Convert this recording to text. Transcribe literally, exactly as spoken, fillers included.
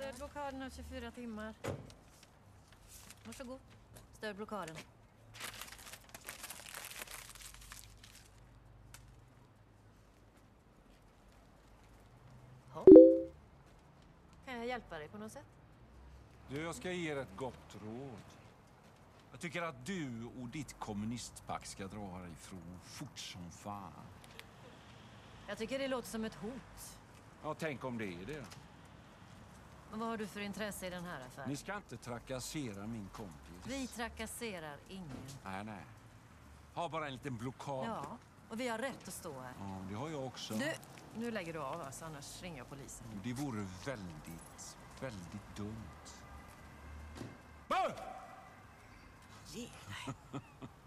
Stöd blockaden av tjugofyra timmar. Varsågod. Stöd blockaden. Ja. Kan jag hjälpa dig på något sätt? Du, jag ska ge er ett gott råd. Jag tycker att du och ditt kommunistpack ska dra härifrån fort som fan. Jag tycker det låter som ett hot. Ja, tänk om det är det. Men vad har du för intresse i den här affären? Ni ska inte trakassera min kompis. Vi trakasserar ingen. Nej, nej. Ha bara en liten blockad. Ja, och vi har rätt att stå här. Ja, det har jag också. Du, nu lägger du av oss, annars ringer jag polisen. Det vore väldigt, väldigt dumt. Bör! Ge dig.